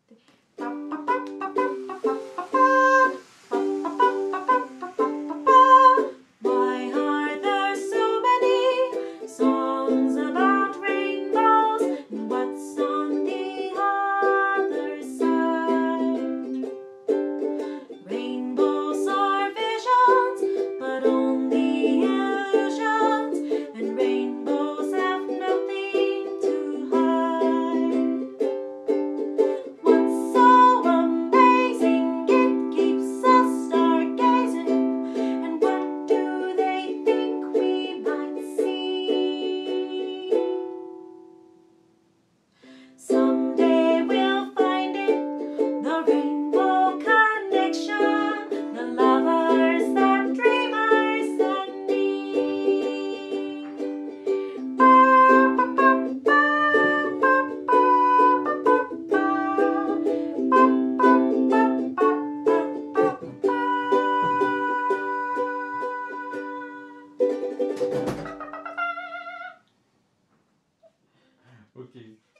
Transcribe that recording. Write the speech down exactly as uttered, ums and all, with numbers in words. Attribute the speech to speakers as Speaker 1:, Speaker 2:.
Speaker 1: Why are there so many songs about rainbows? And what's on the other side? Rainbows are visions, but only illusions, and rainbows have nothing to hide. What's so amazing? It keeps us stargazing, and what do they think we might see? Someday we'll find it, the rainbow connection, the lovers, the dreamers, and me.
Speaker 2: Okay.